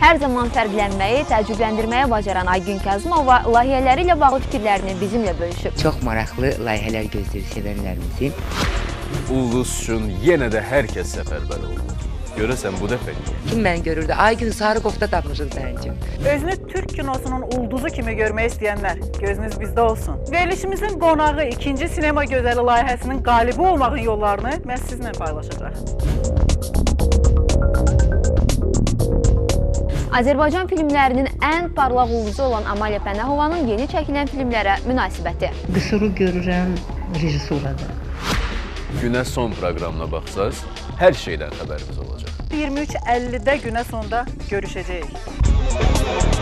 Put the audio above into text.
Hər zaman fərqlənməyi, təəccübləndirməyə bacaran Aygün Kazımova layihələri ilə bağlı fikirlərini bizimlə bölüşüb. Çox maraqlı layihələr gözləyir sevənlərimizin. Ulduz üçün yenə də hər kəs səfərbər oldu. Görəsən bu dəfə niyə? Kim məni görürdü? Aygün sarı qofta tapmışıq səncim. Özünü Türk kinosunun ulduzu kimi görmək istəyənlər, gözünüz bizdə olsun. Verilişimizin qonağı 2-ci Sinema Gözəli layihəsinin qalibi olmağın yollarını mən sizinlə paylaşacaq. Azərbaycan filmlərinin ən parlaq ulduzu olan Amaliya Pənahovanın yeni çəkilən filmlərə münasibəti. Qüsuru görürəm rejissurada. Günə son proqramına baxsaz, hər şeydən xəbərimiz olacaq. 23:50-də günə sonda görüşəcəyik.